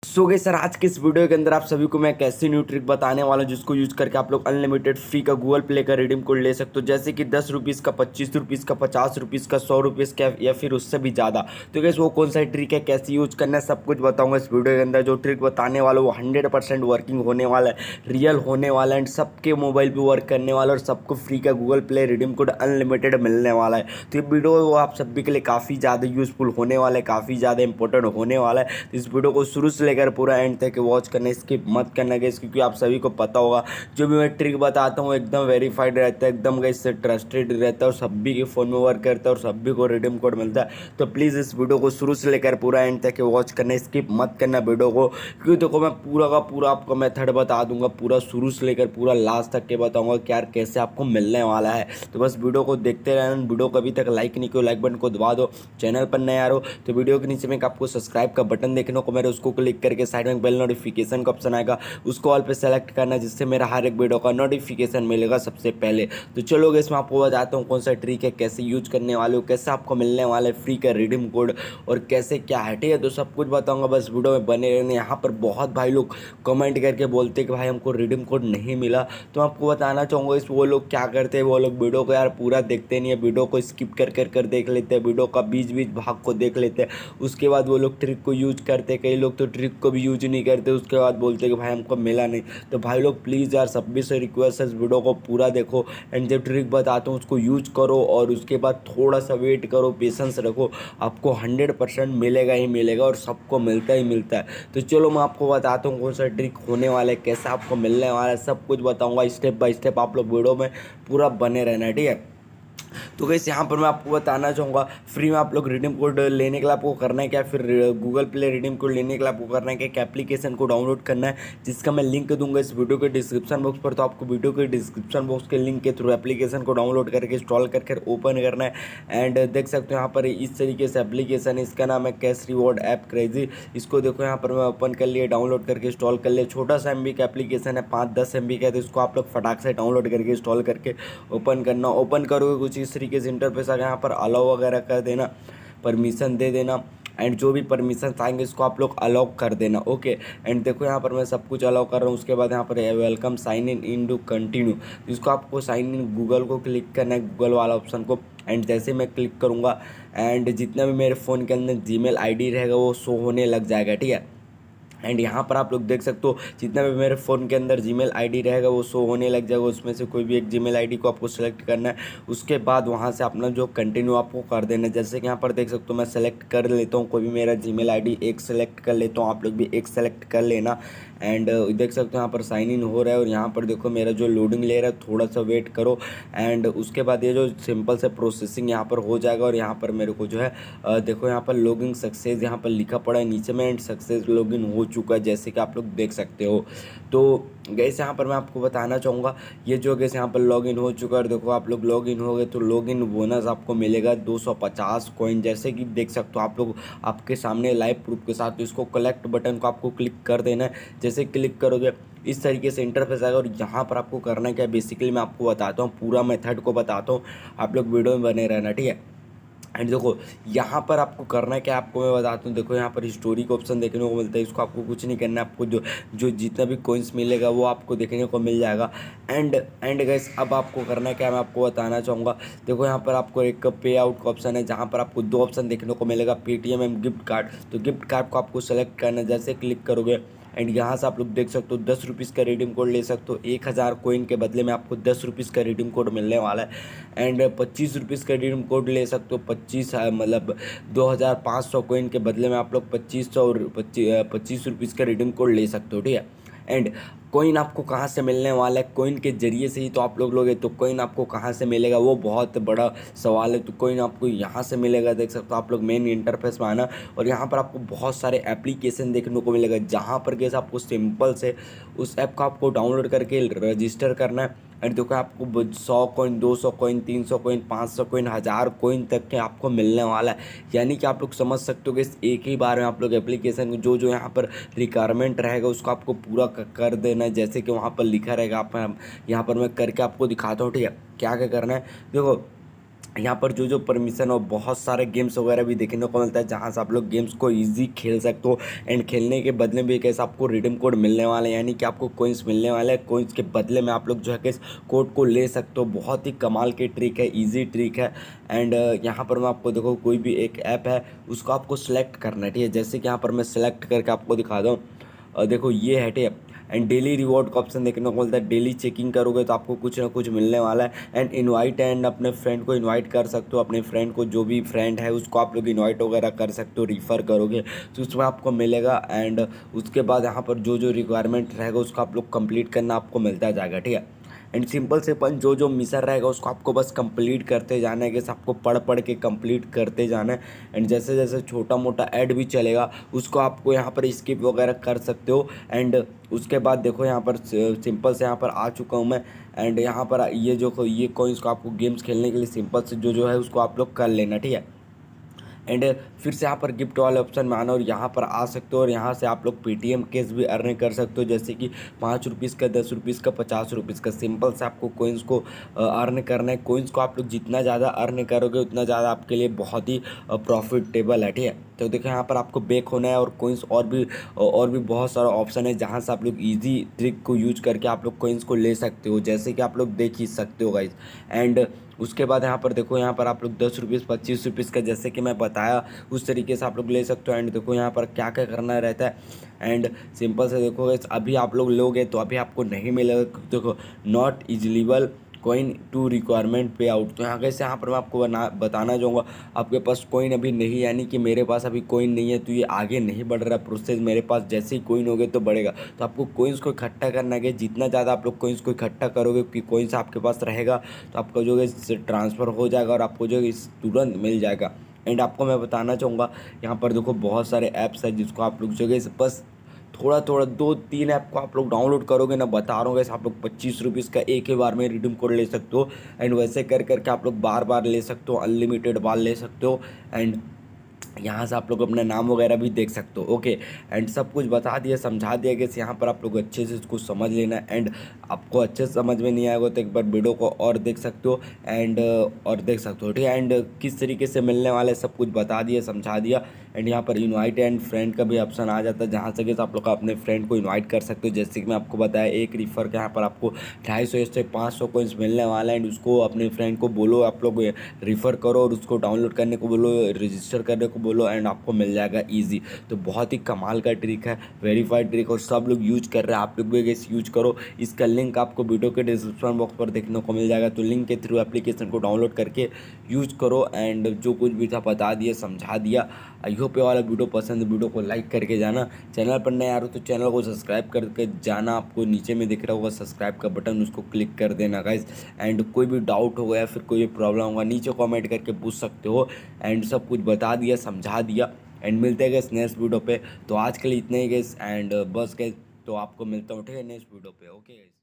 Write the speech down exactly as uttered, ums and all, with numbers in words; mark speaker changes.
Speaker 1: सो गए सर, आज के इस वीडियो के अंदर आप सभी को मैं कैसी न्यू ट्रिक बताने वाला हूं जिसको यूज करके आप लोग अनलिमिटेड फ्री का गूगल प्ले का रिडीम कोड ले सकते हो। जैसे कि दस रुपीज़ का, पच्चीस रुपीज़ का, पचास रुपीज़ का, सौ रुपीज़ का या फिर उससे भी ज़्यादा। तो गैस वो कौन सा ट्रिक है, कैसे यूज करना है, सब कुछ बताऊंगा इस वीडियो के अंदर। जो ट्रिक बताने वाला वो हंड्रेड परसेंट वर्किंग होने वाला है, रियल होने वाला है एंड सबके मोबाइल पर वर्क करने वाला है और सबको फ्री का Google Play redeem code unlimited मिलने वाला है। तो ये वीडियो वो आप सभी के लिए काफ़ी ज़्यादा यूजफुल होने वाला है, काफ़ी ज़्यादा इंपॉर्टेंट होने वाला है। तो इस वीडियो को शुरू से लेकर पूरा एंड तक वॉच करना, स्किप मत करना गाइस, क्योंकि आप सभी को पता होगा जो भी मैं ट्रिक बताता हूँ एकदम वेरीफाइड रहता है, एकदम गाइस से ट्रस्टेड रहता है और सभी के फ़ोन में वर्क करता है और सभी को रिडीम कोड मिलता है। तो प्लीज़ इस वीडियो को शुरू से लेकर पूरा एंड तक वॉच करना, स्किप मत करना वीडियो को, क्योंकि देखो मैं पूरा का पूरा आपको मेथड बता दूंगा, पूरा शुरू से लेकर पूरा लास्ट तक के बताऊंगा कि यार कैसे आपको मिलने वाला है। तो बस वीडियो को देखते रहना। वीडियो को अभी तक लाइक नहीं किया, लाइक बटन को दबा दो। चैनल पर नए आ रहे हो तो वीडियो के नीचे में आपको सब्सक्राइब का बटन देखने को मेरे, उसको क्लिक करके साइड में बेल नोटिफिकेशन का ऑप्शन आएगा, उसको ऑल पे सेलेक्ट करना, जिससे मेरा हर एक वीडियो का नोटिफिकेशन मिलेगा सबसे पहले। तो चलो इसमें आपको बताता हूँ कौन सा ट्रिक है, कैसे यूज करने वाले हो, कैसे आपको मिलने वाला है फ्री का रिडीम कोड और कैसे क्या है, ठीक है। तो सब कुछ बताऊंगा, बस वीडियो में बने रहने। यहाँ पर बहुत भाई लोग कमेंट करके बोलते हैं कि भाई हमको रिडीम कोड नहीं मिला। तो आपको बताना चाहूँगा इस वो लोग क्या करते हैं, वो लोग वीडियो को यार पूरा देखते नहीं है, वीडियो को स्किप कर कर कर देख लेते हैं, वीडियो का बीच बीच भाग को देख लेते हैं, उसके बाद वो लोग ट्रिक को यूज करते हैं। कई लोग तो ट्रिक को भी यूज नहीं करते, उसके बाद बोलते हैं कि भाई हमको मिला नहीं। तो भाई लोग प्लीज़ यार सभी से रिक्वेस्ट है, इस वीडियो को पूरा देखो एंड जब ट्रिक बताता हूँ उसको यूज करो और उसके बाद थोड़ा सा वेट करो, पेशेंस रखो, आपको हंड्रेड परसेंट मिलेगा ही मिलेगा और सबको मिलता ही मिलता है। तो चलो मैं आपको बताता हूँ कौन सा ट्रिक होने वाला है, कैसे आपको मिलने वाला है, सब कुछ बताऊँगा स्टेप बाय स्टेप। आप लोग वीडियो में पूरा बने रहना है, ठीक है। तो गाइस यहाँ पर मैं आपको बताना चाहूँगा फ्री में आप लोग रिडीम कोड लेने के लिए आपको करना है क्या, फिर गूगल प्ले रिडीम कोड लेने के लिए आपको करना है क्या, एक एप्लीकेशन को डाउनलोड करना है जिसका मैं लिंक दूंगा इस वीडियो के डिस्क्रिप्शन बॉक्स पर। तो आपको वीडियो के डिस्क्रिप्शन बॉक्स के लिंक के थ्रू एप्लीकेशन को डाउनलोड करके इंस्टॉल करके ओपन करना है। एंड देख सकते हो यहाँ पर इस तरीके से एप्लीकेशन है, इसका नाम है कैश रिवॉर्ड ऐप क्रेजी। इसको देखो यहाँ पर मैं ओपन कर लिए, डाउनलोड करके इंस्टॉल कर लिया। छोटा सा एम बी का एप्लीकेशन है, पाँच दस एम बी का है, तो इसको आप लोग फटाक से डाउनलोड करके इंस्टॉल करके ओपन करना। ओपन करोगे कुछ इस तरीके से इंटरफेस आ गया, यहाँ पर अलाउ वगैरह कर देना, परमिशन दे देना एंड जो भी परमिशन आएंगे इसको आप लोग अलाउ कर देना, ओके। एंड देखो यहाँ पर मैं सब कुछ अलाउ कर रहा हूँ। उसके बाद यहाँ पर welcome sign in in to continue, इसको आपको साइन इन गूगल को क्लिक करना है, गूगल वाला ऑप्शन को। एंड जैसे मैं क्लिक करूँगा एंड जितना भी मेरे फ़ोन के अंदर जीमेल आईडी रहेगा वो शो होने लग जाएगा, ठीक है। एंड यहाँ पर आप लोग देख सकते हो जितना भी मेरे फ़ोन के अंदर जीमेल आईडी रहेगा वो शो होने लग जाएगा। उसमें से कोई भी एक जीमेल आईडी को आपको सेलेक्ट करना है, उसके बाद वहाँ से अपना जो कंटिन्यू आपको कर देना है। जैसे कि यहाँ पर देख सकते हो मैं सेलेक्ट कर लेता हूँ, कोई भी मेरा जीमेल आईडी एक सेलेक्ट कर लेता हूँ, आप लोग भी एक सेलेक्ट कर लेना। एंड देख सकते हो यहाँ पर साइन इन हो रहा है और यहाँ पर देखो मेरा जो लोडिंग ले रहा है, थोड़ा सा वेट करो। एंड उसके बाद ये जो सिंपल से प्रोसेसिंग यहाँ पर हो जाएगा और यहाँ पर मेरे को जो है देखो यहाँ पर लॉगिन सक्सेस यहाँ पर लिखा पड़ा है नीचे में, एंड सक्सेस लॉगिन हो चुका है जैसे कि आप लोग देख सकते हो। तो गैस यहाँ पर मैं आपको बताना चाहूँगा ये जो गैस यहाँ पर लॉगिन हो चुका है, देखो आप लोग लॉगिन हो गए तो लॉगिन बोनस आपको मिलेगा दो सौ पचास कॉइन, जैसे कि देख सकते हो आप लोग आपके सामने लाइव प्रूफ के साथ। तो इसको कलेक्ट बटन को आपको क्लिक कर देना है, जैसे क्लिक करोगे इस तरीके से इंटरफेस आएगा और यहाँ पर आपको करना क्या है बेसिकली मैं आपको बताता हूँ, पूरा मेथड को बताता हूँ, आप लोग वीडियो में बने रहना, ठीक है। एंड देखो यहाँ पर आपको करना है क्या, आपको मैं बताता हूँ। देखो यहाँ पर हिस्टोरी का ऑप्शन देखने को मिलता है, इसको आपको कुछ नहीं करना है, आपको जो जो जितना भी कॉइन्स मिलेगा वो आपको देखने को मिल जाएगा। एंड एंड गाइस अब आपको करना है क्या मैं आपको बताना चाहूँगा। देखो यहाँ पर आपको एक पे आउट का ऑप्शन है, जहाँ पर आपको दो ऑप्शन देखने को मिलेगा, पेटीएम एंड गिफ्ट कार्ड। तो गिफ्ट कार्ड को आपको सेलेक्ट करना है, जैसे क्लिक करोगे एंड यहाँ से आप लोग देख सकते हो दस रुपीज़ का रिडीम कोड ले सकते हो। एक हज़ार कोइन के बदले में आपको दस रुपीज़ का रिडीम कोड मिलने वाला है। एंड पच्चीस रुपीज़ का रिडीम कोड ले सकते हो, पच्चीस मतलब दो हज़ार पाँच सौ कोइन के बदले में आप लोग पच्चीस सौ पच्चीस पच्चीस रुपीज़ का रिडीम कोड ले सकते हो, ठीक है। एंड कोइन आपको कहाँ से मिलने वाला है, कोइन के जरिए से ही तो आप लोग लोगे, तो कोइन आपको कहाँ से मिलेगा वो बहुत बड़ा सवाल है। तो कोइन आपको यहाँ से मिलेगा, देख सकते हो आप लोग मेन इंटरफेस में आना और यहाँ पर आपको बहुत सारे एप्लीकेशन देखने को मिलेगा, जहाँ पर कैसे आपको सिंपल से उस ऐप को आपको डाउनलोड करके रजिस्टर करना है। एंड देखो आपको सौ कोइन, दो सौ कोइन, तीन सौ कोइन, पाँच सौ कोइन, हज़ार कोइन तक के आपको मिलने वाला है। यानी कि आप लोग समझ सकते हो कि इस एक ही बार में आप लोग एप्लीकेशन जो जो यहाँ पर रिक्वायरमेंट रहेगा उसको आपको पूरा कर देना है, जैसे कि वहाँ पर लिखा रहेगा। आप यहाँ पर मैं करके आपको दिखाता हूँ, ठीक है, क्या क्या करना है। देखो यहाँ पर जो जो परमिशन और बहुत सारे गेम्स वगैरह भी देखने को मिलता है, जहाँ से आप लोग गेम्स को इजी खेल सकते हो। एंड खेलने के बदले में कैसे आपको रिडीम कोड मिलने वाले हैं, यानी कि आपको कोइंस मिलने वाले हैं। कोइंस के बदले में आप लोग जो है कि कोड को ले सकते हो। बहुत ही कमाल की ट्रिक है, ईजी ट्रिक है। एंड यहाँ पर मैं आपको देखो, कोई भी एक ऐप है उसको आपको सेलेक्ट करना है, ठीक है। जैसे कि यहाँ पर मैं सेलेक्ट करके आपको दिखा दूँ, और देखो ये है, ठीक है। एंड डेली रिवॉर्ड का ऑप्शन देखने को मिलता है। डेली चेकिंग करोगे तो आपको कुछ ना कुछ मिलने वाला है। एंड इनवाइट, एंड अपने फ्रेंड को इनवाइट कर सकते हो। अपने फ्रेंड को, जो भी फ्रेंड है उसको आप लोग इनवाइट वगैरह कर सकते हो। रिफ़र करोगे तो उसमें आपको मिलेगा। एंड उसके बाद यहाँ पर जो जो रिक्वायरमेंट रहेगा उसको आप लोग कंप्लीट करना आपको मिलता जाएगा, ठीक है। एंड सिंपल से अपन जो जो मिशन रहेगा उसको आपको बस कंप्लीट करते जाना है, कि आपको पढ़ पढ़ के कंप्लीट करते जाना है। एंड जैसे जैसे छोटा मोटा ऐड भी चलेगा उसको आपको यहाँ पर स्किप वगैरह कर सकते हो। एंड उसके बाद देखो यहाँ पर सिंपल से यहाँ पर आ चुका हूँ मैं। एंड यहाँ पर ये जो ये कॉइन्स को आपको गेम्स खेलने के लिए सिंपल से जो जो है उसको आप लोग कर लेना, ठीक है। एंड फिर से यहाँ पर गिफ्ट वाले ऑप्शन में आना और यहाँ पर आ सकते हो। और यहाँ से आप लोग पेटीएम कैश भी अर्न कर सकते हो, जैसे कि पाँच रुपीज़ का, दस रुपीज़ का, पचास रुपीज़ का। सिंपल से आपको कोइंस को अर्न करना है। कोइंस को आप लोग जितना ज़्यादा अर्न करोगे उतना ज़्यादा आपके लिए बहुत ही प्रॉफिटेबल है, ठीक है। तो देखो यहाँ पर आपको बैक होना है, और कोइंस और भी और भी बहुत सारा ऑप्शन है जहाँ से आप लोग ईजी ट्रिक को यूज करके आप लोग कोइंस को ले सकते हो, जैसे कि आप लोग देख ही सकते हो गाइज। एंड उसके बाद यहाँ पर देखो, यहाँ पर आप लोग दस रुपीज़, पच्चीस रुपीज़ का, जैसे कि मैं बताया उस तरीके से आप लोग ले सकते हो। एंड देखो यहाँ पर क्या क्या करना रहता है। एंड सिंपल से देखो, अभी आप लोग लोगे तो अभी आपको नहीं मिलेगा। देखो, not eligible coin to requirement pay out. तो यहाँ कैसे, यहाँ पर मैं आपको बना बताना चाहूँगा, आपके पास कॉइन अभी नहीं, यानी कि मेरे पास अभी कॉइन नहीं है तो ये आगे नहीं बढ़ रहा प्रोसेस मेरे पास। जैसे ही कॉइन हो गए तो बढ़ेगा। तो आपको कॉइन्स को इकट्ठा करना है, जितना ज़्यादा आप लोग कॉइन्स को इकट्ठा करोगे कि कॉइन्स आपके पास रहेगा तो आपका जो है ट्रांसफ़र हो जाएगा और आपको जो है तुरंत मिल जाएगा। एंड आपको मैं बताना चाहूँगा, यहाँ पर देखो बहुत सारे ऐप्स हैं जिसको आप लोग जो है बस थोड़ा थोड़ा दो तीन ऐप को आप लोग डाउनलोड करोगे ना, बता रहा हूँ आप लोग पच्चीस रुपीज़ का एक ही बार में रिडीम कोड ले सकते हो। एंड वैसे कर करके आप लोग बार बार ले सकते हो, अनलिमिटेड बार ले सकते हो। एंड यहाँ से आप लोग अपना नाम वगैरह भी देख सकते हो, ओके। एंड सब कुछ बता दिया, समझा दिया कि यहाँ पर आप लोग अच्छे से इसको समझ लेना। एंड आपको अच्छे से समझ में नहीं आएगा तो एक बार वीडियो को और देख सकते हो। एंड और देख सकते हो, ठीक है। एंड किस तरीके से मिलने वाले सब कुछ बता दिया, समझा दिया। एंड यहाँ पर इनवाइट एंड फ्रेंड का भी ऑप्शन आ जाता है, जहाँ से कि आप लोग अपने फ्रेंड को इनवाइट कर सकते हो। जैसे कि मैं आपको बताया, एक रिफ़र का यहाँ पर आपको ढाई सौ से पाँच सौ कोइंस मिलने वाला है। एंड उसको अपने फ्रेंड को बोलो, आप लोग रिफ़र करो और उसको डाउनलोड करने को बोलो, रजिस्टर करने को बोलो, एंड आपको मिल जाएगा ईजी। तो बहुत ही कमाल का ट्रिक है, वेरीफाइड ट्रिक, और सब लोग यूज कर रहे हैं। आप लोग भी इस यूज करो। इसका लिंक आपको वीडियो के डिस्क्रिप्शन बॉक्स पर देखने को मिल जाएगा। तो लिंक के थ्रू एप्लीकेशन को डाउनलोड करके यूज करो। एंड जो कुछ भी था बता दिया, समझा दिया। आई होप ये वाला वीडियो पसंद, वीडियो को लाइक करके जाना। चैनल पर नए आ रहे हो तो चैनल को सब्सक्राइब करके जाना। आपको नीचे में दिख रहा होगा सब्सक्राइब का बटन, उसको क्लिक कर देना गाइज। एंड कोई भी डाउट होगा या फिर कोई भी प्रॉब्लम होगा नीचे कमेंट करके पूछ सकते हो। एंड सब कुछ बता दिया, समझा दिया। एंड मिलते हैं गैस नेक्स्ट वीडियो पे। तो आज के लिए इतना ही गैस। एंड बस गैस, तो आपको मिलता हूँ, ठीक है, नेक्स्ट वीडियो पे। Okay gas.